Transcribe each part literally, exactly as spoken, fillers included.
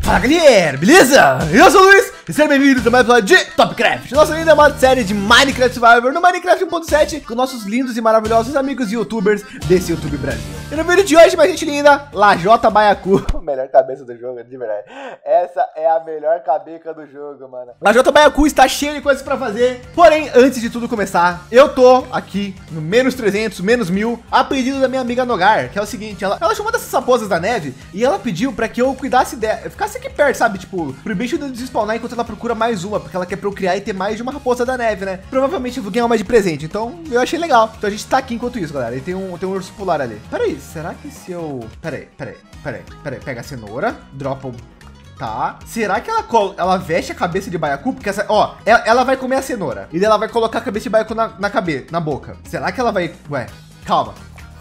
Fala galera, beleza? Eu sou o Luiz e sejam bem-vindos a mais um episódio de Topcraft, nossa linda série de Minecraft Survivor no Minecraft um ponto sete com nossos lindos e maravilhosos amigos youtubers desse YouTube Brasil. E no vídeo de hoje, minha gente linda, Lajota Baiacu, melhor cabeça do jogo, de verdade. Essa é a melhor cabeça do jogo, mano. Lajota Baiacu está cheio de coisas pra fazer, porém, antes de tudo começar, eu tô aqui no menos trezentos, menos mil, a pedido da minha amiga Nogar, que é o seguinte, ela, ela chamou dessas raposas da neve e ela pediu pra que eu cuidasse dela, ficasse aqui perto, sabe? Tipo, pro bicho não despawnar enquanto ela procura mais uma, porque ela quer procriar e ter mais de uma raposa da neve, né? Provavelmente eu vou ganhar uma de presente, então eu achei legal. Então a gente tá aqui enquanto isso, galera. E tem um, tem um urso polar ali. Peraí, será que se eu... Peraí, peraí, peraí, peraí. Pega a cenoura, dropa o... Tá. Será que ela, ela veste a cabeça de baiacu? Porque essa, ó, ela, ela vai comer a cenoura. E ela vai colocar a cabeça de baiacu na, na cabeça, na boca. Será que ela vai... Ué, calma.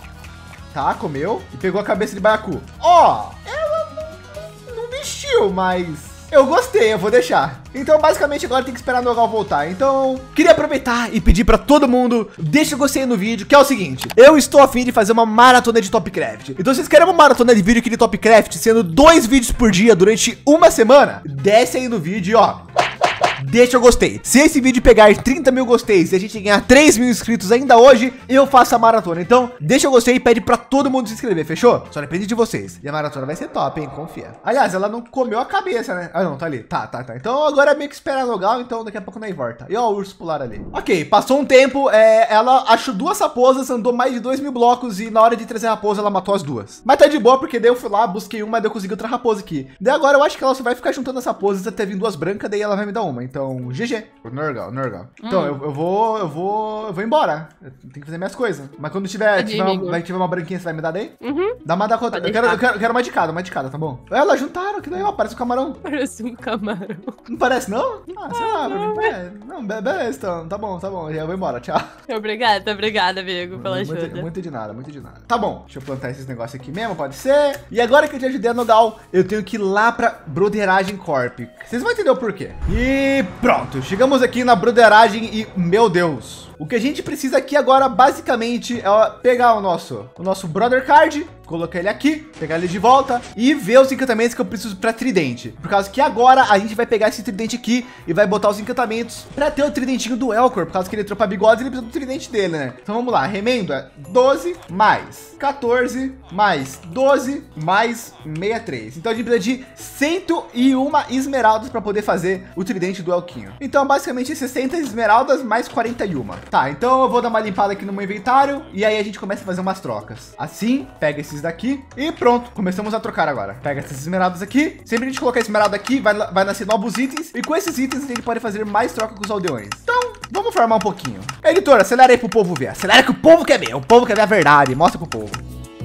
Tá, comeu e pegou a cabeça de baiacu. Ó, ela não, não vestiu, mas... eu gostei, eu vou deixar. Então, basicamente, agora tem que esperar o Nogal voltar. Então, queria aproveitar e pedir para todo mundo, deixa o gostei no vídeo, que é o seguinte. Eu estou a fim de fazer uma maratona de Topcraft. Então, se vocês querem uma maratona de vídeo aqui de Topcraft, sendo dois vídeos por dia durante uma semana, desce aí no vídeo e ó... deixa eu gostei. Se esse vídeo pegar trinta mil gosteis e a gente ganhar três mil inscritos ainda hoje, eu faço a maratona. Então, deixa eu gostei e pede pra todo mundo se inscrever, fechou? Só depende de vocês. E a maratona vai ser top, hein? Confia. Aliás, ela não comeu a cabeça, né? Ah, não, tá ali. Tá, tá, tá. Então, agora é meio que esperar Nogal, então daqui a pouco nem volta. E ó, o urso pular ali. Ok, passou um tempo, é, ela achou duas raposas, andou mais de dois mil blocos e na hora de trazer a raposa, ela matou as duas. Mas tá de boa, porque daí eu fui lá, busquei uma, daí eu consegui outra raposa aqui. Daí agora eu acho que ela só vai ficar juntando as raposas até vir duas brancas, daí ela vai me dar uma. Então, G G. Norgal, Norgal. Hum. Então, eu, eu vou, eu vou, eu vou embora. Eu tenho que fazer minhas coisas. Mas quando tiver, tiver, uma, vai, tiver uma branquinha, você vai me dar daí? Uhum. Dá uma da conta. Eu quero, eu, quero, eu quero uma de cada, uma de cada, tá bom? Elas juntaram, que daí, ó, parece um camarão. Parece um camarão. Não parece, não? Ah, sei lá, pra mim é. Não, beleza, então. Tá bom, tá bom. Eu vou embora, tchau. Obrigada, obrigada, amigo, pela muito, ajuda. Muito de nada, muito de nada. Tá bom, deixa eu plantar esses negócios aqui mesmo, pode ser. E agora que eu te ajudei a Nogal, eu tenho que ir lá pra Broderagem Corp. Vocês vão entender o porquê. E pronto, chegamos aqui na Broderagem e, meu Deus, o que a gente precisa aqui agora, basicamente, é pegar o nosso, o nosso Brother Card, colocar ele aqui, pegar ele de volta e ver os encantamentos que eu preciso para tridente. Por causa que agora a gente vai pegar esse tridente aqui e vai botar os encantamentos para ter o tridentinho do Elcor, por causa que ele tropa bigodes, ele precisa do tridente dele, né? Então vamos lá, remendo é doze mais quatorze mais doze mais sessenta e três. Então a gente precisa de cento e uma esmeraldas para poder fazer o tridente do Elquinho. Então basicamente sessenta esmeraldas mais quarenta e uma. Tá, então eu vou dar uma limpada aqui no meu inventário e aí a gente começa a fazer umas trocas. Assim, pega esses daqui e pronto, começamos a trocar agora. Pega essas esmeraldas aqui, sempre a gente colocar a esmeralda aqui, vai, vai nascer novos itens e com esses itens a gente pode fazer mais troca com os aldeões. Então, vamos formar um pouquinho. Editor, acelera aí pro povo ver, acelera que o povo quer ver, o povo quer ver a verdade, mostra pro povo.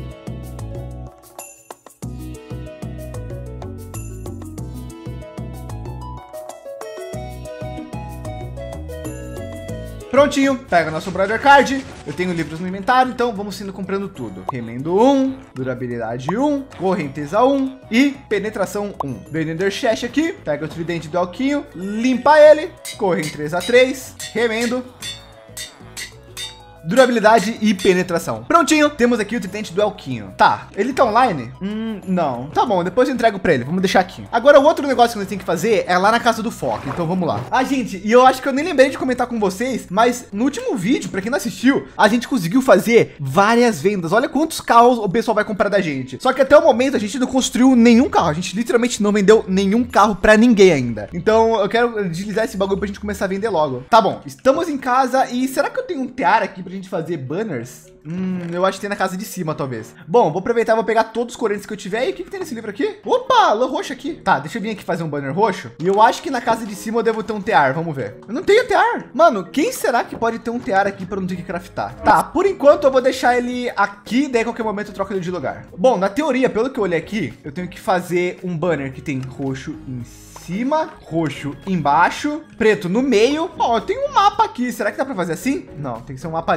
Prontinho, pega nosso Brother Card. Eu tenho livros no inventário, então vamos indo comprando tudo. Remendo um, durabilidade um, correnteza um e penetração um. Vendedor Chest aqui, pega o tridente do Elquinho, limpa ele, correnteza três, remendo. Durabilidade e penetração. Prontinho, temos aqui o tridente do Elquinho. Tá, ele tá online? Hum, não. Tá bom, depois eu entrego pra ele, vamos deixar aqui. Agora, o outro negócio que nós temos que fazer é lá na casa do Foca, então vamos lá. Ah, gente, e eu acho que eu nem lembrei de comentar com vocês, mas no último vídeo, pra quem não assistiu, a gente conseguiu fazer várias vendas. Olha quantos carros o pessoal vai comprar da gente. Só que até o momento a gente não construiu nenhum carro, a gente literalmente não vendeu nenhum carro pra ninguém ainda. Então, eu quero deslizar esse bagulho pra gente começar a vender logo. Tá bom, estamos em casa e será que eu tenho um tear aqui pra gente fazer banners? Hum, eu acho que tem na casa de cima, talvez. Bom, vou aproveitar, vou pegar todos os correntes que eu tiver. E o que, que tem nesse livro aqui? Opa, lã roxa aqui. Tá, deixa eu vir aqui fazer um banner roxo. E eu acho que na casa de cima eu devo ter um tear, vamos ver. Eu não tenho tear. Mano, quem será que pode ter um tear aqui para não ter que craftar? Tá, por enquanto eu vou deixar ele aqui, daí a qualquer momento eu troco ele de lugar. Bom, na teoria, pelo que eu olhei aqui, eu tenho que fazer um banner que tem roxo em cima, roxo embaixo, preto no meio. Ó, tem um mapa aqui. Será que dá para fazer assim? Não, tem que ser um mapa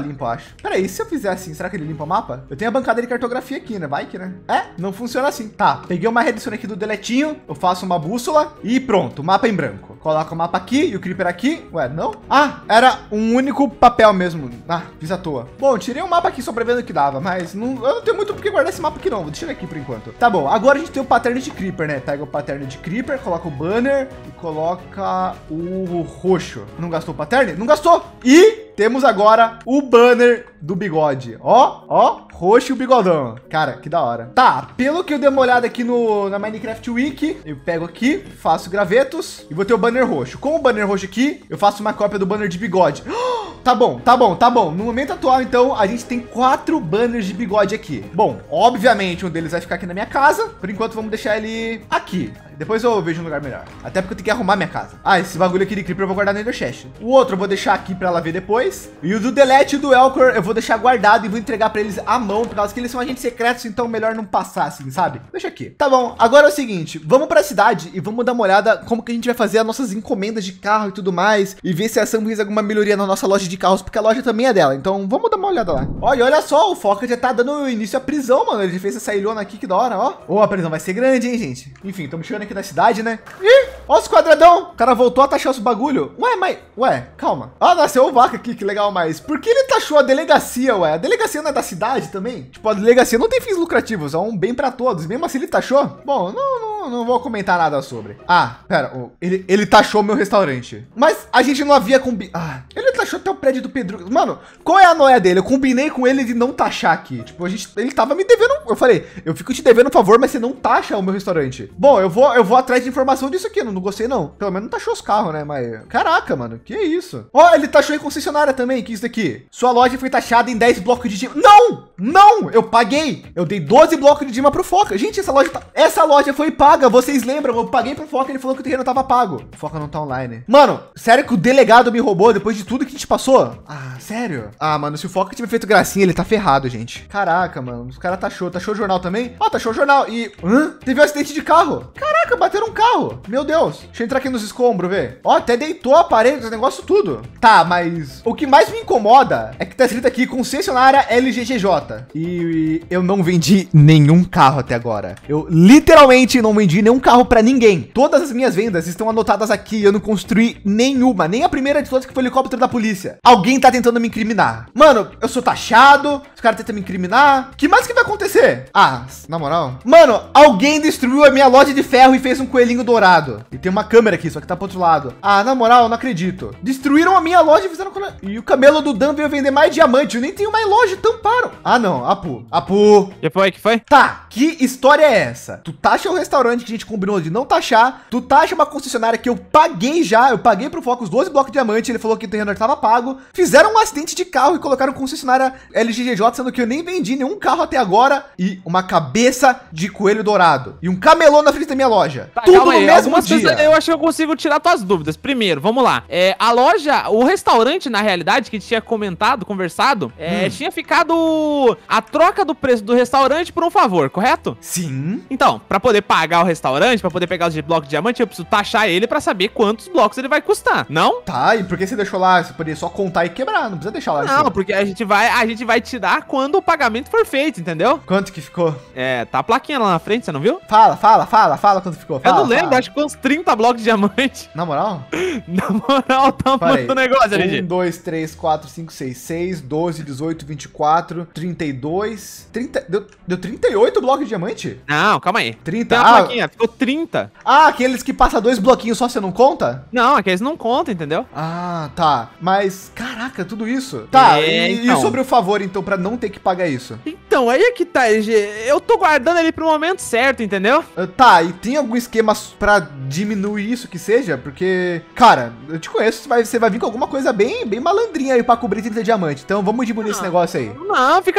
limpa, eu acho. Pera aí, se eu fizer assim, será que ele limpa o mapa? Eu tenho a bancada de cartografia aqui, né? Vai que, né? É, não funciona assim. Tá, peguei uma redstone aqui do deletinho, eu faço uma bússola e pronto, mapa em branco. Coloco o mapa aqui e o creeper aqui. Ué, não? Ah, era um único papel mesmo. Ah, fiz à toa. Bom, tirei o mapa aqui só pra ver o que dava, mas não, eu não tenho muito por que guardar esse mapa aqui não. Vou deixar ele aqui por enquanto. Tá bom, agora a gente tem o pattern de creeper, né? Pega o pattern de creeper, coloca o banner e coloca o roxo. Não gastou o pattern? Não gastou! E temos agora o banner do bigode. Ó, ó, roxo e o bigodão. Cara, que da hora. Tá, pelo que eu dei uma olhada aqui no, na Minecraft Wiki, eu pego aqui, faço gravetos e vou ter o banner roxo. Com o banner roxo aqui, eu faço uma cópia do banner de bigode. Tá bom, tá bom, tá bom. No momento atual, então, a gente tem quatro banners de bigode aqui. Bom, obviamente, um deles vai ficar aqui na minha casa. Por enquanto, vamos deixar ele aqui. Depois eu vejo um lugar melhor. Até porque eu tenho que arrumar minha casa. Ah, esse bagulho aqui de creeper eu vou guardar no Ender Chest. O outro eu vou deixar aqui para ela ver depois. E o do Delete e do Elcor eu vou deixar guardado e vou entregar para eles à mão, por causa que eles são agentes secretos, então melhor não passar assim, sabe? Deixa aqui. Tá bom, agora é o seguinte, vamos para a cidade e vamos dar uma olhada como que a gente vai fazer as nossas encomendas de carro e tudo mais. E ver se a Sam fez alguma melhoria na nossa loja de carros, porque a loja também é dela. Então vamos dar uma olhada lá. Olha, olha só, o Foca já tá dando início à prisão, mano. Ele já fez essa ilhona aqui, que da hora, ó. Ô, a prisão vai ser grande, hein, gente? Enfim, estamos chegando aqui na cidade, né? Ih, ó os quadradão. O cara voltou a taxar os bagulho. Ué, mas... Ué, calma. Ah, nasceu o Vaca aqui, que legal, mas... Por que ele taxou a delegacia, ué? A delegacia não é da cidade também? Tipo, a delegacia não tem fins lucrativos, é um bem pra todos. Mesmo assim ele taxou? Bom, não, não, não vou comentar nada sobre. Ah, pera. Oh, ele, ele taxou meu restaurante. Mas a gente não havia combinado... Ah, ele taxou até o prédio do Pedro. Mano, qual é a noia dele? Eu combinei com ele de não taxar aqui. Tipo, a gente... Ele tava me devendo... Eu falei, eu fico te devendo um favor, mas você não taxa o meu restaurante. Bom, eu vou, eu vou atrás de informação disso aqui, não, não gostei não. Pelo menos não taxou os carros, né? Mas caraca, mano, que isso? Ó, ele taxou em concessionária também, que isso daqui. Sua loja foi taxada em dez blocos de dima. Não, não, eu paguei. Eu dei doze blocos de dima pro Foca. Gente, essa loja tá... essa loja foi paga, vocês lembram? Eu paguei pro Foca, ele falou que o terreno tava pago. O Foca não tá online. Mano, sério que o delegado me roubou depois de tudo que a gente passou? Ah, sério? Ah, mano, se o Foca tiver feito gracinha, ele tá ferrado, gente. Caraca, mano, os caras taxou. Taxou o jornal também? Ó, taxou o jornal. E... Hã? Teve um acidente de carro. Caraca, bateram um carro. Meu Deus. Deixa eu entrar aqui nos escombros, ver. Ó, até deitou a parede, esse negócio tudo. Tá, mas o que mais me incomoda é que tá escrito aqui concessionária L G G J. E eu não vendi nenhum carro até agora. Eu literalmente não vendi nenhum carro pra ninguém. Todas as minhas vendas estão anotadas aqui. Eu não construí nenhuma, nem a primeira de todas, que foi o helicóptero da polícia. Alguém tá tentando me incriminar. Mano, eu sou taxado. Os caras tentam me incriminar. Que mais que vai acontecer? Ah, na moral. Mano, alguém destruiu a minha loja de ferro e fez um coelhinho dourado. E tem uma câmera aqui, só que tá pro outro lado. Ah, na moral, eu não acredito. Destruíram a minha loja e fizeram... E o camelo do Dan veio vender mais diamante. Eu nem tenho mais loja, tamparam. Ah, não, Apu. Apu. Que foi, que foi? Tá, que história é essa? Tu taxa o restaurante que a gente combinou de não taxar. Tu taxa uma concessionária que eu paguei já. Eu paguei pro Foca os doze blocos de diamante. Ele falou que o terreno estava pago. Fizeram um acidente de carro e colocaram concessionária L G G J, sendo que eu nem vendi nenhum carro até agora. E uma cabeça de coelho dourado. E um camelô na frente da minha loja. Tá, tudo no aí, mesmo dia. Coisas, eu acho que eu consigo tirar tuas dúvidas. Primeiro, vamos lá. É, a loja, o restaurante, na realidade, que a gente tinha comentado, conversado, é, hum. tinha ficado a troca do preço do restaurante por um favor, correto? Sim. Então, para poder pagar o restaurante, para poder pegar os blocos de diamante, eu preciso taxar ele para saber quantos blocos ele vai custar, não? Tá, e por que você deixou lá? Você poderia só contar e quebrar, não precisa deixar lá. Não, assim. Porque a gente vai, a gente vai tirar quando o pagamento for feito, entendeu? Quanto que ficou? É, tá a plaquinha lá na frente, você não viu? Fala, fala, fala, fala quanto ficou. Fala, eu não lembro, fala. acho que foi uns trinta blocos de diamante. Na moral? Na moral, tá muito negócio, L G. um, dois, três, quatro, cinco, seis, seis, doze, dezoito, vinte e quatro, trinta e dois, trinta, deu, deu trinta e oito blocos de diamante? Não, calma aí. trinta, Tem ah, plaquinha, ficou trinta. Ah, aqueles que passam dois bloquinhos só, você não conta? Não, aqueles não contam, entendeu? Ah, tá. Mas, caraca, tudo isso. Tá, é, e, então. e sobre o favor, então, pra não ter que pagar isso? Então, aí é que tá, L G. Eu tô guardando ele pro momento certo, entendeu? Uh, tá, e tem algum esquema pra diminuir isso que seja? Porque, cara, eu te conheço, você vai, você vai vir com alguma coisa bem, bem malandrinha aí pra cobrir trinta diamantes. Então, vamos diminuir não, esse negócio aí. Não, fica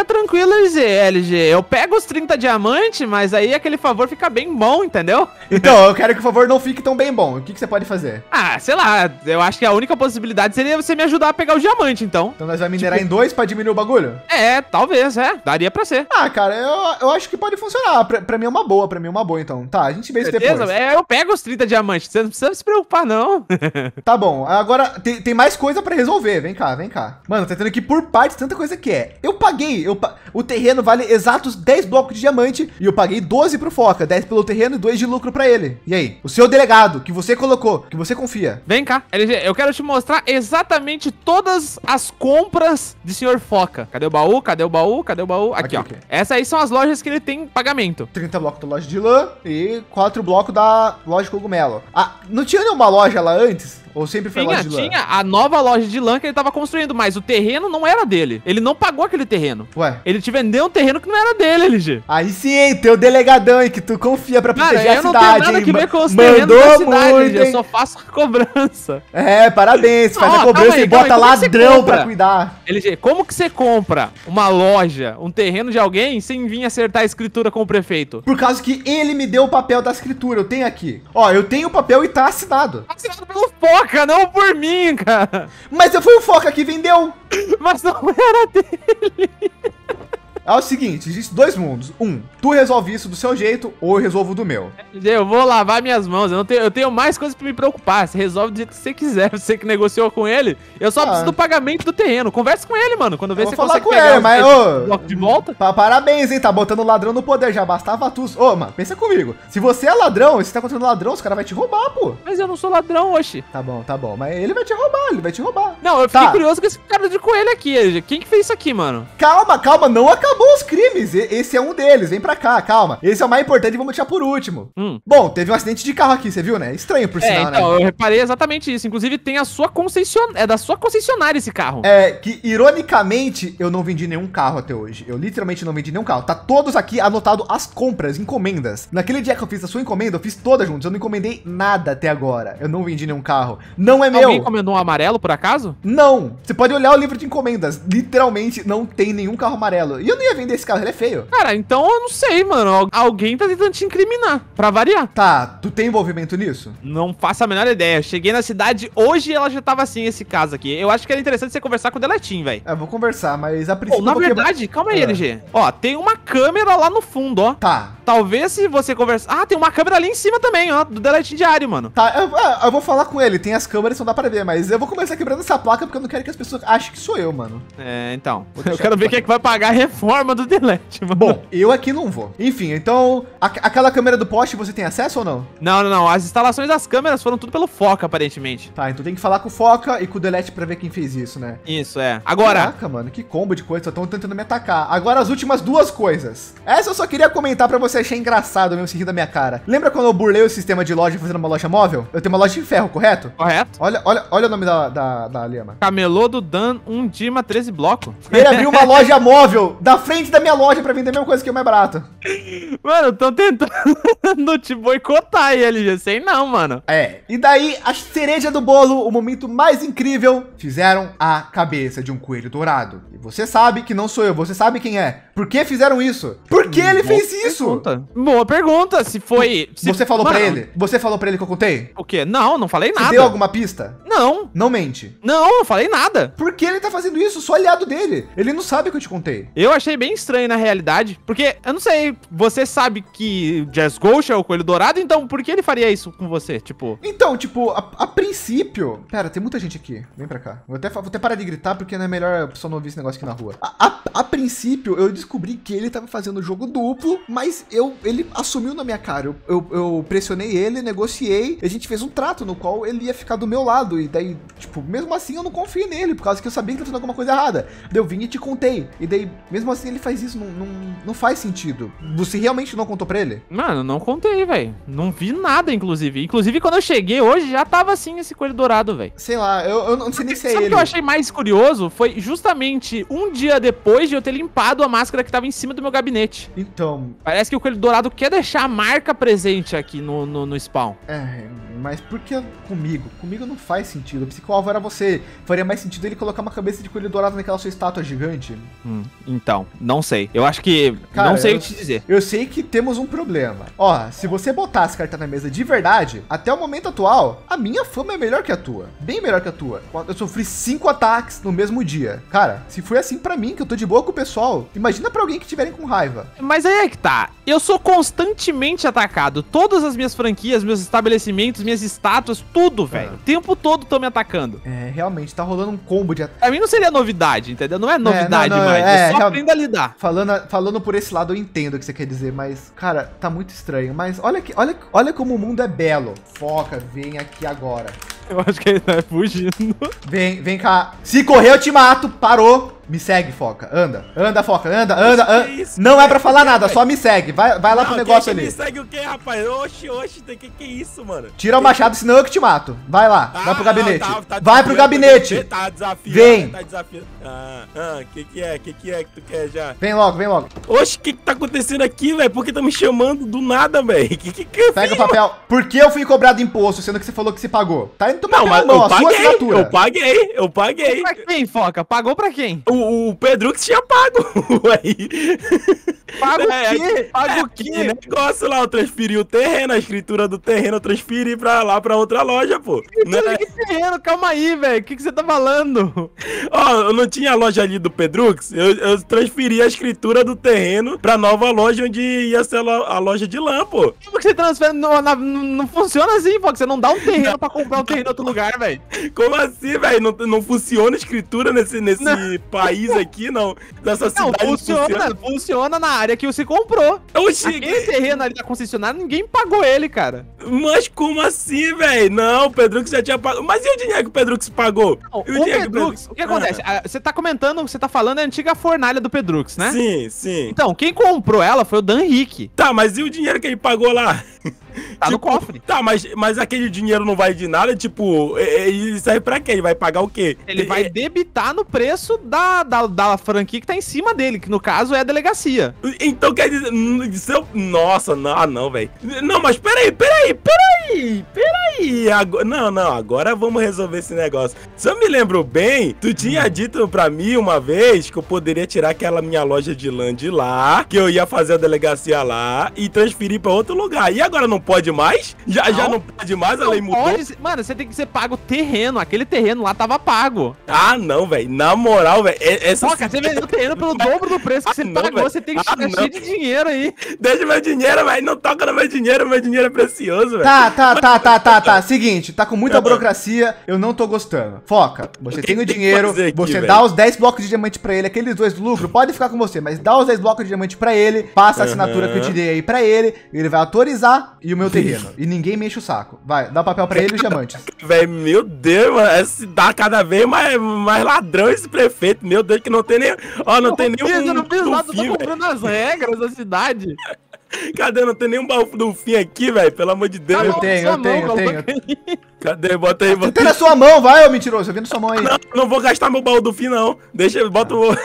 tranquilo, L G. L G, eu pego os trinta diamantes, mas aí aquele favor fica bem bom, entendeu? Então, eu quero que o favor não fique tão bem bom. O que, que você pode fazer? Ah, sei lá, eu acho que a única possibilidade seria você me ajudar a pegar o diamante, então. Então nós vamos minerar Tipo- em dois pra diminuir o bagulho? É, talvez, é. Daria pra ser. Ah, cara, eu, eu acho que pode funcionar. Pra, pra mim é uma boa, pra mim é uma boa, então. Tá, a gente vê isso Beleza? depois. É, eu pego os trinta diamantes, você não precisa se preocupar, não. Tá bom, agora tem, tem mais coisa pra resolver. Vem cá, vem cá. Mano, tá tendo aqui por partes tanta coisa que é. Eu paguei, eu pa... o terreno vale exatos dez blocos de diamante e eu paguei doze pro Foca, dez pelo terreno e dois de lucro pra ele. E aí? O seu delegado, que você colocou, que você confia. Vem cá, L G, eu quero te mostrar exatamente todas as compras de senhor Foca. Cadê o baú? Cadê o baú? Cadê o baú? Aqui, Aqui, ó. aqui. Essas aí são as lojas que ele tem pagamento. trinta blocos da loja de lã e quatro blocos da loja de cogumelo. Ah, não tinha nenhuma loja lá antes? Ou sempre foi Tinha, loja de lã? tinha a nova loja de lã que ele tava construindo, mas o terreno não era dele. Ele não pagou aquele terreno. Ué, Ele te vendeu um terreno que não era dele, L G. aí sim, hein, teu delegadão, hein, que tu confia pra Cara, proteger eu a não cidade, tenho nada hein? que ver Ma- com os terrenos da cidade, muito, L G. Eu hein? só faço a cobrança. É, parabéns, faz Ó, a cobrança calma aí, e bota calma aí, como que você ladrão compra? pra cuidar. L G, como que você compra uma loja, um terreno de alguém sem vir acertar a escritura com o prefeito? Por causa que ele me deu o papel da escritura, eu tenho aqui. Ó, eu tenho o papel e tá assinado. Assinado pelo Foca, não por mim, cara. Mas eu fui o Foca que vendeu. Mas não era dele. É o seguinte, existem dois mundos. Um, tu resolve isso do seu jeito ou eu resolvo do meu. Eu vou lavar minhas mãos, eu, não tenho, eu tenho mais coisas pra me preocupar. Você resolve do jeito que você quiser, você que negociou com ele. Eu só Ah. preciso do pagamento do terreno. Converse com ele, mano, quando vê Eu se você vou falar consegue com pegar ele, os mas, dez ô, blocos de volta. Pa- Parabéns, hein? Tá botando o ladrão no poder, já bastava tu. Ô, mano, pensa comigo. Se você é ladrão, e você tá encontrando ladrão, os caras vão te roubar, pô. Mas eu não sou ladrão, oxi. Tá bom, tá bom. Mas ele vai te roubar, ele vai te roubar. Não, eu fiquei Tá. curioso com esse cara de coelho aqui, L G. Quem que fez isso aqui, mano? Calma, calma, não acabou os crimes. E- Esse é um deles, vem pra cá, calma. Esse é o mais importante e vamos deixar por último. Hum. Bom, teve um acidente de carro aqui, você viu, né? Estranho por É, sinal, então, né? eu reparei exatamente isso. Inclusive, tem a sua concessionária. É da sua concessionária esse carro. É, que ironicamente eu não vendi nenhum carro até hoje. Eu literalmente não vendi nenhum carro. Tá todos aqui anotado as compras, encomendas. Naquele dia que eu fiz a sua encomenda, eu fiz todas juntas. Eu não encomendei nada até agora. Eu não vendi nenhum carro. Não é meu. Alguém encomendou um amarelo, por acaso? Não. Você pode olhar o livro de encomendas. Literalmente não tem nenhum carro amarelo. E eu não ia vender esse carro, ele é feio. Cara, então eu não sei, mano. Al- Alguém tá tentando te incriminar, pra variar. Tá, tu tem envolvimento nisso? Não faço a menor ideia. Cheguei na cidade hoje e ela já tava assim, esse caso aqui. Eu acho que era interessante você conversar com o Deletinho, velho. É, eu vou conversar, mas a Pô, princípio na eu vou quebrar- verdade, calma aí, Ah. L G. Ó, tem uma câmera lá no fundo, ó. Tá. Talvez se você conversar... Ah, tem uma câmera ali em cima também, ó, do Deletinho diário, mano. Tá, eu, é, eu vou falar com ele. Tem as câmeras, não dá pra ver, mas eu vou começar quebrando essa placa porque eu não quero que as pessoas achem que sou eu, mano. É, então. Vou Eu deixar quero aqui ver pra quem é que vai pagar a reforma do Delete, mano. Bom, eu aqui não vou. Enfim, então, a- aquela câmera do poste você tem acesso ou não? Não, não, não. As instalações das câmeras foram tudo pelo Foca, aparentemente. Tá, então tem que falar com o Foca e com o Delete pra ver quem fez isso, né? Isso, é. Agora... Caraca, mano, que combo de coisa, estão tentando me atacar. Agora as últimas duas coisas. Essa eu só queria comentar pra você achar engraçado mesmo se rir da minha cara. Lembra quando eu burlei o sistema de loja fazendo uma loja móvel? Eu tenho uma loja de ferro, correto? Correto? Olha, olha, olha o nome da, da, da Lema. Camelô do Dan, um Dima, treze bloco. Ele abriu uma loja móvel da frente da minha loja pra vender a mesma coisa que eu mais barato. Mano, tão tentando te boicotar aí, L G. Sei não, mano. É, e daí a cereja do bolo, o momento mais incrível, fizeram a cabeça de um coelho dourado. E você sabe que não sou eu, você sabe quem é. Por que fizeram isso? Por que ele Boa fez isso? pergunta. Boa pergunta. Se foi... se- Você falou Mano, pra ele? Você falou pra ele que eu contei? O quê? Não, não falei Você nada. deu alguma pista? Não, Não mente. não, não falei nada. Por que ele tá fazendo isso? Sou aliado dele. Ele não sabe que eu te contei. Eu achei bem estranho na realidade, porque, eu não sei, você sabe que Jazz Ghost é o Coelho Dourado, então por que ele faria isso com você? Tipo, Então, tipo, a, a princípio... Pera, tem muita gente aqui. Vem pra cá. Vou até, fa- vou até parar de gritar, porque não é melhor a pessoa não ouvir esse negócio aqui na rua. A, a, a princípio, eu descobri que ele tava fazendo jogo duplo, mas eu, ele assumiu na minha cara. Eu, eu, eu pressionei ele, negociei, e a gente fez um trato no qual ele ia ficar do meu lado. E daí, tipo, mesmo assim eu não confiei nele, por causa que eu sabia que ele tava fazendo alguma coisa errada. Daí eu vim e te contei. E daí, mesmo assim, ele faz isso. Não, não, não faz sentido. Você realmente não contou pra ele? mano, não contei, velho. Não vi nada, inclusive. Inclusive, quando eu cheguei hoje, já tava assim esse Coelho Dourado, velho. Sei lá, eu, eu não sei nem se é Sabe o ele. que eu achei mais curioso? Foi justamente um dia depois de eu ter limpado a máscara que tava em cima do meu gabinete. Então, Parece que o Coelho Dourado quer deixar a marca presente aqui no, no, no spawn. é, mas por que comigo? Comigo não faz sentido. O psico-alvo era você. Faria mais sentido ele colocar uma cabeça de coelho dourado naquela sua estátua gigante? Hum, então, não sei. Eu acho que... Cara, não sei eu, o que te dizer. Eu sei que temos um problema. Ó, se você botar as cartas na mesa de verdade, até o momento atual, a minha fama é melhor que a tua. Bem melhor que a tua. Eu sofri cinco ataques no mesmo dia. Cara, se foi assim pra mim, que eu tô de boa com o pessoal, imagina pra alguém que tiverem com raiva. Mas aí é que tá. Eu sou constantemente atacado. Todas as minhas franquias, meus estabelecimentos, minhas estátuas, tudo, velho. O tempo todo estão me atacando. É, realmente, tá rolando um combo de... Pra mim não seria novidade, entendeu? Não é novidade não, não, mais. é, eu só real- aprendo a lidar. Falando, falando por esse lado, eu entendo o que você quer dizer, mas, cara, tá muito estranho. Mas olha, que, olha, olha como o mundo é belo. Foca, vem aqui agora. Eu acho que ele tá fugindo. Vem, vem cá. Se correr, eu te mato. Parou. Me segue, Foca. Anda. Anda, Foca. Anda, anda, Que anda. isso, Não é cara? pra falar Que nada, é, só me segue. Vai, vai lá pro Não, negócio quem é que ali. me segue o quê, rapaz? Oxi, oxi, tem que que é isso, mano? Tira o machado, senão eu que te mato. Vai lá. Ah, vai pro gabinete. tá- tá vai pro desafiando, gabinete. Tá desafiando. Vem. Tá desafiando. Ah, ah, que que é? Que que é que tu quer já? Vem logo, vem logo. Oxi, o que que tá acontecendo aqui, velho? Por que tá me chamando do nada, velho? Que que que eu Pega o fiz, papel. Por que eu fui cobrado imposto, sendo que você falou que você pagou? Tá indo tomar Não, mas na mão, eu a sua paguei, assinatura. eu paguei, eu paguei. Pra quem, Foca? Pagou pra quem? O, o Pedro que tinha pago, ué. Paga o É, quê? Paga é, o quê? aquele negócio lá, eu transferi o terreno, a escritura do terreno, eu transferi pra lá, pra outra loja, pô. Não é- Que terreno? Calma aí, velho. O que, que você tá falando? Ó, eu não tinha a loja ali do Pedrux, eu, eu transferi a escritura do terreno pra nova loja onde ia ser a lo- a loja de lã, pô. Como que você transfere? Não, não, não funciona assim, Foca. Você não dá um terreno pra comprar um terreno em outro lugar, velho. Como assim, velho? Não, não funciona a escritura nesse, nesse país aqui, não. Nessa Não, cidade funciona, funciona na área que você comprou. Oxi, Aquele terreno ali da concessionária, ninguém pagou ele, cara. mas como assim, velho? Não, o Pedrux já tinha pago. Mas e o dinheiro que o Pedrux pagou? Não, E o dinheiro que Pedrux, o que acontece? Ah, Você tá comentando, você tá falando é a antiga fornalha do Pedrux, né? Sim, sim. Então, quem comprou ela foi o Dan Henrique. Tá, mas e o dinheiro que ele pagou lá? Tá no cofre. Tá, mas, mas aquele dinheiro não vai de nada, tipo, é- é- ele serve pra quê? Ele vai pagar o quê? Ele vai É- debitar no preço da, da, da franquia que tá em cima dele, que no caso é a delegacia. Então quer dizer. hum, se eu- Nossa, não, ah, não, velho. Não, mas peraí, peraí, peraí, peraí. Agora, não, não, agora vamos resolver esse negócio. Se eu me lembro bem, tu tinha dito pra mim uma vez que eu poderia tirar aquela minha loja de lã de lá, que eu ia fazer a delegacia lá e transferir pra outro lugar. E agora não pode mais? Já já Não. não pode mais? A Não lei mudou? pode ser- Mano, você tem que ser pago o terreno. Aquele terreno lá tava pago. Ah, não, velho. Na moral, velho. é- Essa Foca, você vendeu o terreno pelo dobro do preço que Ah, você não, pagou. velho. Você tem que Ah, ficar não. cheio de dinheiro aí. Deixa meu dinheiro, velho. Não toca no meu dinheiro. Meu dinheiro é precioso, velho. Tá, tá, tá, tá, tá, tá. Seguinte, tá com muita Ah. burocracia, eu não tô gostando. Foca, você O que tem o tem que dinheiro, fazer aqui, você velho? dá os dez blocos de diamante pra ele, aqueles dois do lucro, pode ficar com você, mas dá os dez blocos de diamante pra ele, passa a assinatura que eu te dei aí pra ele, ele vai autorizar e o meu terreno. E ninguém me enche o saco. Vai, dá o papel pra ele e os diamantes. Velho, meu Deus, mano. Esse dá cada vez mais, mais ladrão esse prefeito. Meu Deus, que não tem nem. Ó, não tem nem fiz, eu um. não fiz nada, eu tô Delfim, velho. comprando as regras da cidade. Cadê? Não tem nem um baú do fim aqui, velho. Pelo amor de Deus. eu Tá tenho, na eu sua tenho, eu mão, tenho. coloca aí. Cadê? Bota aí, bota Tem aí. na sua mão, vai, ô mentiroso, eu vi na sua mão aí. Não, não vou gastar meu baú do fim, não. Deixa, bota o.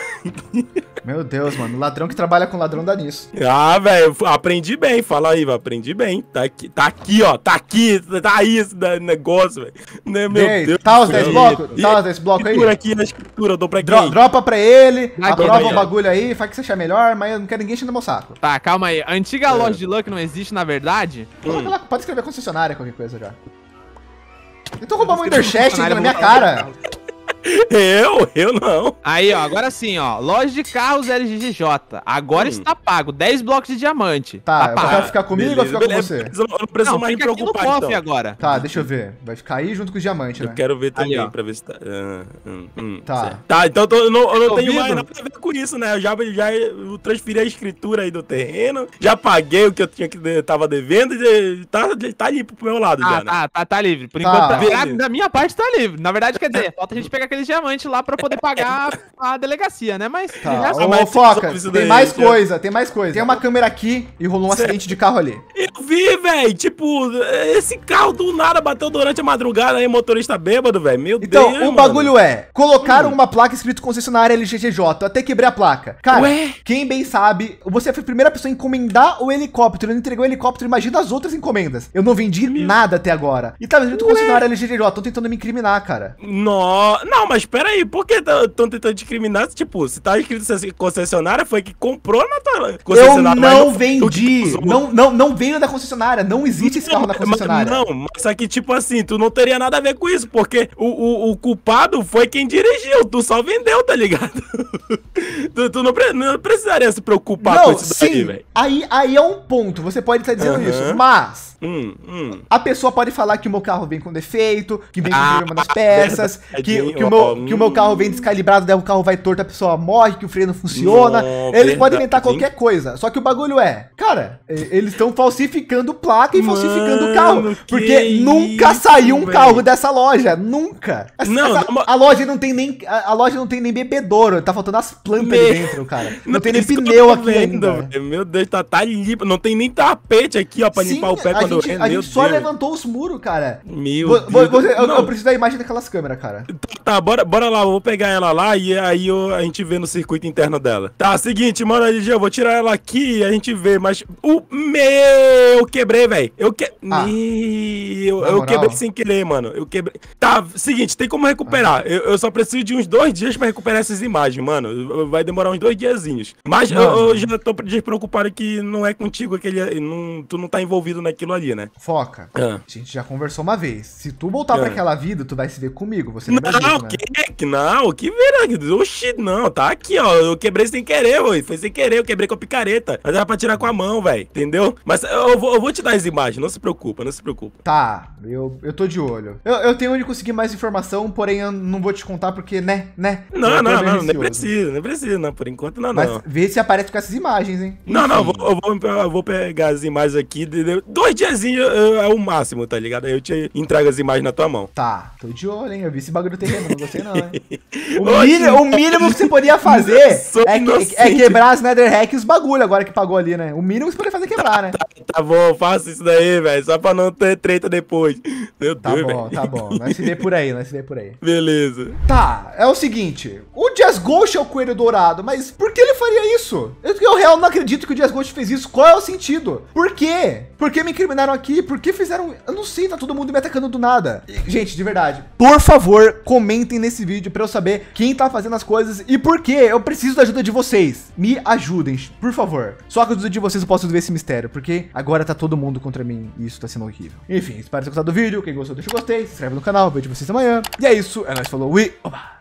Meu Deus, mano, ladrão que trabalha com ladrão dá nisso. Ah, velho, aprendi bem. Fala aí, velho. Aprendi bem. Tá aqui, tá aqui, ó. Tá aqui. Tá aí esse da- negócio, velho. Né, meu Ei, Deus. tá do os dez céu. blocos? E- Tá os dez blocos aí? Escritura aqui na escritura, eu dou pra Dro- quem? dropa pra ele, Vai, aprova vai, o vai. bagulho aí, faz o que você achar melhor, mas eu não quero ninguém enchendo meu saco. Tá, calma aí. A antiga É. loja de lã que não existe, na verdade. Coloca lá, pode escrever concessionária, qualquer coisa já. Então roubar um Underchat ainda Concessionária, na minha vou botar cara. Eu? Eu não. Aí, ó, agora sim, ó. Loja de carros L G G J. Agora Hum. está pago. dez blocos de diamante. Tá, pago. vai ficar comigo ou ficar com beleza, você? beleza, Eu não preciso Não, mais me fica aqui no preocupar, cofre então. agora. Tá, deixa eu ver. Vai ficar aí junto com os diamantes, Eu né? quero ver também, ó. pra ver se tá... ah, hum, hum, Tá. certo. Tá, então eu, tô- eu não, eu não Tá tenho ouvindo? mais nada a ver com isso, né? Eu já, já eu transferi a escritura aí do terreno, já paguei o que eu tinha que de- tava devendo e tá, tá limpo pro meu lado Ah, já, né? tá, tá, tá livre. Por Tá. enquanto, tá, Beleza. da minha parte tá livre. Na verdade, quer dizer, falta a gente pegar aquele diamante lá pra poder pagar a delegacia, né? Mas... Tá, já- ô, mas Foca, isso tem daí, mais já- coisa, tem mais coisa. Tem uma câmera aqui e rolou um Certo. acidente de carro ali. Eu vi, velho. Tipo, esse carro do nada bateu durante a madrugada aí, motorista bêbado, velho. Meu Então, Deus, o mano. bagulho é, colocaram uma placa escrito concessionária L G G J, eu até quebrei a placa. Cara, Ué? quem bem sabe, você foi a primeira pessoa a encomendar o helicóptero, não entregou o helicóptero, imagina as outras encomendas. Eu não vendi nada até agora. E tava escrito concessionária L G G J, tô tentando me incriminar, cara. No... Não, mas pera aí, por que estão tentando discriminar? Tipo, se tá escrito concessionária, foi que comprou na tua Eu concessionária. mas não foi tu que vendi, usou. não, não, não veio da concessionária, não existe esse carro na Mas- concessionária. Não, mas só que, tipo assim, tu não teria nada a ver com isso, porque o, o, o culpado foi quem dirigiu, tu só vendeu, tá ligado? tu tu não, pre- não precisaria se preocupar com Não, isso daí, sim, velho. aí, aí é um ponto, você pode estar dizendo Aham. isso, mas... Hum, hum. A pessoa pode falar que o meu carro vem com defeito, que vem com Ah, problema nas peças, que, verdade, que, o ó, meu, que o meu carro vem hum. descalibrado, daí o carro vai torto, a pessoa morre, que o freio não funciona. Não, Eles podem verdade, inventar qualquer coisa. Só que o bagulho é, cara, e- eles estão falsificando placa e falsificando Mano, carro. que Porque nunca isso, saiu um velho. carro dessa loja. Nunca. Essa- Não, essa- não, mas- a loja não tem nem. A, a loja não tem nem bebedouro. Tá faltando as plantas ali Me- dentro, cara. Não, tem nem isso que eu pneu tô aqui vendo, ainda. velho. Meu Deus, tá, tá limpo. Não tem nem tapete aqui, ó, pra Sim, limpar o pé a quando gente, eu a Meu gente só Deus. levantou os muros, cara. Meu Vo- vo- Deus. você- eu, Não. eu preciso da imagem daquelas câmeras, cara. Tá, bora, bora lá, eu vou pegar ela lá e aí eu- a gente vê no circuito interno dela. Tá, seguinte, mano, L G, eu vou tirar ela aqui e a gente vê, mas o meu, eu quebrei, velho. Eu que... Ah, meu, na eu moral? quebrei sem querer, mano. Eu quebrei. Tá, seguinte, tem como recuperar. Eu, eu só preciso de uns dois dias pra recuperar essas imagens, mano. Vai demorar uns dois diazinhos. Mas eu, Mano. eu já tô despreocupado que não é contigo aquele, não, tu não tá envolvido naquilo ali, né? Foca. Ah. A gente já conversou uma vez. Se tu voltar pra Ah. aquela vida, tu vai se ver comigo. Você lembra Não, disso, né? que, que não, que vira, oxi, não, tá aqui, ó, eu quebrei sem querer, ué, foi sem querer, eu quebrei com a picareta, mas era pra tirar com a mão, velho, entendeu? Mas eu vou, eu vou te dar as imagens, não se preocupa, não se preocupa. Tá, eu, eu tô de olho. Eu, eu tenho onde conseguir mais informação, porém eu não vou te contar porque, né, né? Não, eu tô não, meio não, nem receoso. precisa, nem precisa, não, por enquanto não, Mas não. vê se aparece com essas imagens, hein? Não, não, eu Enfim. vou, eu, vou, eu vou pegar as imagens aqui, de- de- dois diazinhos é o máximo, tá ligado? Aí eu te entrego as imagens na tua mão. Tá, tô de olho, hein? Eu vi esse bagulho terreno, não gostei não, hein? O, Oxe, mínimo, o mínimo que você poderia fazer Sou é, que- inocente. é quebrar as Netherhack e os bagulho agora que pagou ali, né? O mínimo que você poderia fazer é quebrar, né? Tá bom, faça isso daí, velho, só pra não ter treta depois. Meu Tá Deus, bom, velho. tá bom. Nós se vê por aí, nós se vê por aí. Beleza. Tá, é o seguinte, o Jazz Ghost é o coelho dourado, mas por que ele faria isso? Eu, eu real não acredito que o Jazz Ghost fez isso. Qual é o sentido? Por quê? Por que me incriminaram aqui? Por que fizeram... Eu não sei, tá todo mundo me atacando do nada. E, gente, de verdade, por favor, comentem nesse vídeo pra eu saber quem tá fazendo as coisas e por quê. Eu preciso da ajuda de vocês. Me ajudem, por favor. Só com a ajuda de vocês eu posso resolver esse mistério, porque agora tá todo mundo contra mim e isso tá sendo horrível. Enfim, espero ter gostado do vídeo. Quem gostou, deixa o gostei, se inscreve no canal, vejo vocês amanhã. E é isso, é nóis, falou, e... Oba!